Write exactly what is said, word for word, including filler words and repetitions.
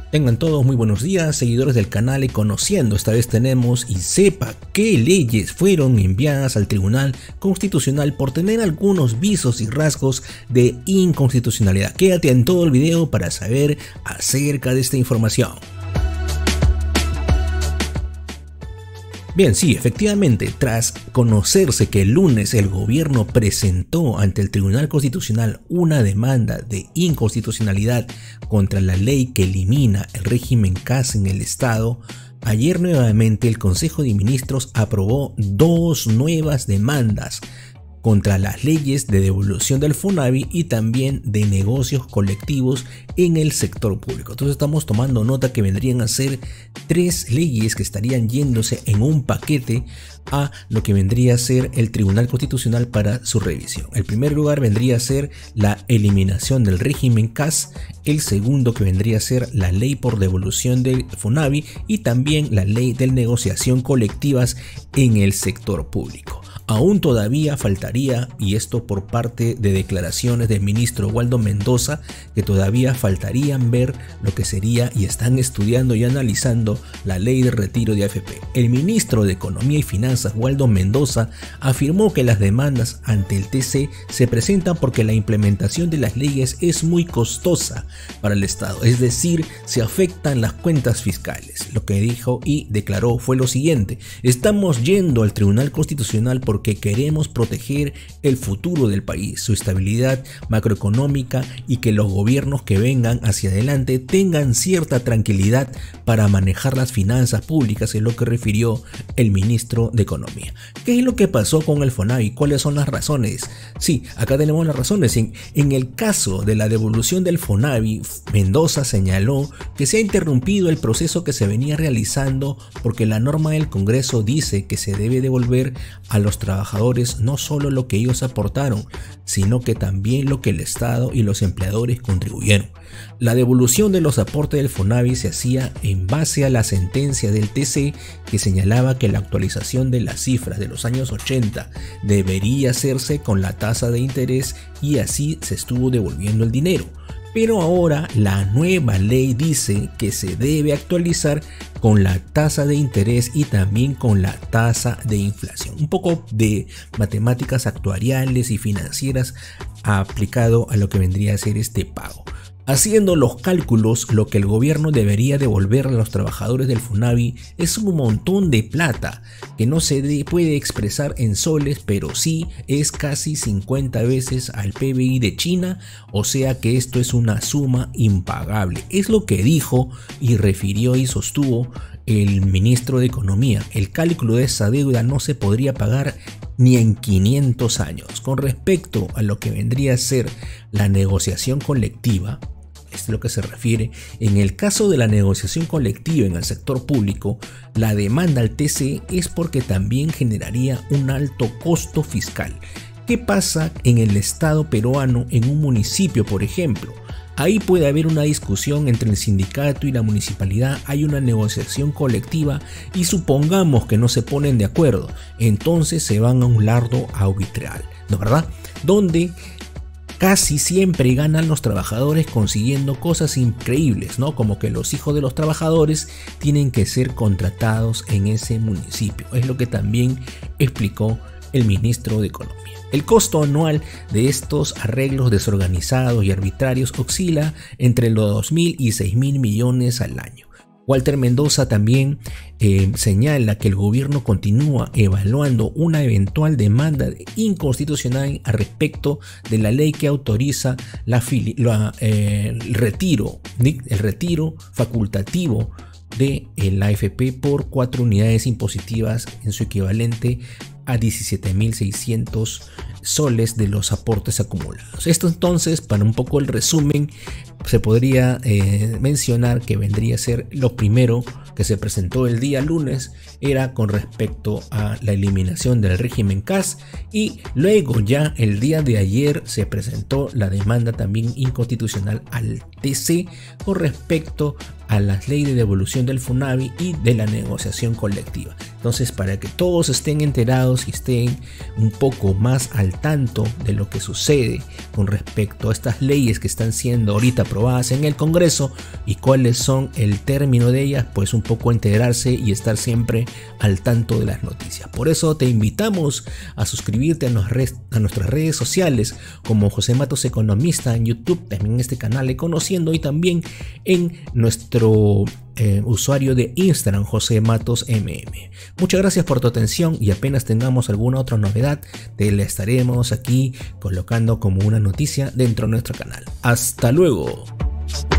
Tengan todos muy buenos días, seguidores del canal y conociendo esta vez tenemos y sepa qué leyes fueron enviadas al Tribunal Constitucional por tener algunos visos y rasgos de inconstitucionalidad. Quédate en todo el video para saber acerca de esta información. Bien, sí, efectivamente, tras conocerse que el lunes el gobierno presentó ante el Tribunal Constitucional una demanda de inconstitucionalidad contra la ley que elimina el régimen C A S en el Estado, ayer nuevamente el Consejo de Ministros aprobó dos nuevas demandas contra las leyes de devolución del FONAVI y también de negocios colectivos en el sector público. Entonces estamos tomando nota que vendrían a ser tres leyes que estarían yéndose en un paquete a lo que vendría a ser el Tribunal Constitucional para su revisión. El primer lugar vendría a ser la eliminación del régimen C A S, el segundo que vendría a ser la ley por devolución del FONAVI y también la ley de negociación colectivas en el sector público. Aún todavía faltaría, y esto por parte de declaraciones del ministro Waldo Mendoza, que todavía faltarían ver lo que sería y están estudiando y analizando la ley de retiro de A F P. El ministro de Economía y Finanzas, Waldo Mendoza, afirmó que las demandas ante el T C se presentan porque la implementación de las leyes es muy costosa para el Estado, es decir, se afectan las cuentas fiscales. Lo que dijo y declaró fue lo siguiente: estamos yendo al Tribunal Constitucional por porque queremos proteger el futuro del país, su estabilidad macroeconómica y que los gobiernos que vengan hacia adelante tengan cierta tranquilidad para manejar las finanzas públicas, es lo que refirió el ministro de Economía. ¿Qué es lo que pasó con el FONAVI? ¿Cuáles son las razones? Sí, acá tenemos las razones. En, en el caso de la devolución del FONAVI, Mendoza señaló que se ha interrumpido el proceso que se venía realizando porque la norma del Congreso dice que se debe devolver a los trabajadores no solo lo que ellos aportaron, sino que también lo que el Estado y los empleadores contribuyeron. La devolución de los aportes del FONAVI se hacía en base a la sentencia del T C que señalaba que la actualización de las cifras de los años ochenta debería hacerse con la tasa de interés y así se estuvo devolviendo el dinero. Pero ahora la nueva ley dice que se debe actualizar con la tasa de interés y también con la tasa de inflación. Un poco de matemáticas actuariales y financieras aplicado a lo que vendría a ser este pago. Haciendo los cálculos, lo que el gobierno debería devolver a los trabajadores del FONAVI es un montón de plata que no se de, puede expresar en soles, pero sí es casi cincuenta veces al P B I de China, o sea que esto es una suma impagable. Es lo que dijo y refirió y sostuvo el ministro de Economía. El cálculo de esa deuda no se podría pagar ni en quinientos años. Con respecto a lo que vendría a ser la negociación colectiva, es lo que se refiere. En el caso de la negociación colectiva en el sector público, la demanda al T C es porque también generaría un alto costo fiscal. ¿Qué pasa en el Estado peruano en un municipio, por ejemplo? Ahí puede haber una discusión entre el sindicato y la municipalidad, hay una negociación colectiva y supongamos que no se ponen de acuerdo, entonces se van a un lardo arbitral, ¿no verdad? Donde casi siempre ganan los trabajadores consiguiendo cosas increíbles, ¿no? Como que los hijos de los trabajadores tienen que ser contratados en ese municipio. Es lo que también explicó el ministro de Economía. El costo anual de estos arreglos desorganizados y arbitrarios oscila entre los dos mil y seis mil millones al año. Walter Mendoza también eh, señala que el gobierno continúa evaluando una eventual demanda de inconstitucional al respecto de la ley que autoriza la, la, eh, el, retiro, el retiro facultativo de la A F P por cuatro unidades impositivas en su equivalente a diecisiete mil seiscientos soles de los aportes acumulados. Esto entonces, para un poco el resumen, se podría eh, mencionar que vendría a ser lo primero que se presentó el día lunes, era con respecto a la eliminación del régimen C A S, y luego ya el día de ayer se presentó la demanda también inconstitucional al T C con respecto a las leyes de devolución del FUNAVI y de la negociación colectiva. Entonces, para que todos estén enterados y estén un poco más al tanto de lo que sucede con respecto a estas leyes que están siendo ahorita aprobadas en el Congreso y cuáles son el término de ellas, pues un poco enterarse y estar siempre al tanto de las noticias. Por eso te invitamos a suscribirte a, nos red, a nuestras redes sociales como José Matos Economista en YouTube, también en este canal de Conociendo, y también en nuestro Eh, usuario de Instagram, José Matos M M. Muchas gracias por tu atención y apenas tengamos alguna otra novedad te la estaremos aquí colocando como una noticia dentro de nuestro canal. Hasta luego.